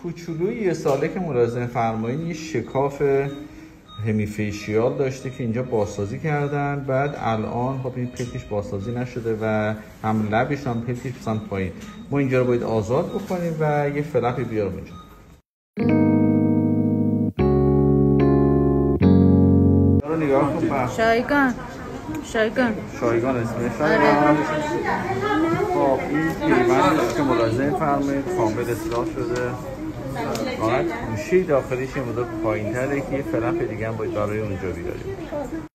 کوچولوی یه ساله که ملاحظه فرمایید یه شکاف همیفیشیال داشته که اینجا بازسازی کردن. بعد الان خب این پلکش بازسازی نشده و هم لبش هم پلکش بسن پایین. ما اینجا رو باید آزاد بکنیم و یه فلپی بیارم اینجا. رو نگاه کن. شایگان اسمش. خب این پیوندش که ملاحظه فرمایید کامل اصلاح شده. فقط گوشه داخلیش یه مقدار پایین‌تره که یه فلپ دیگه هم باید برای اونجا بیاریم.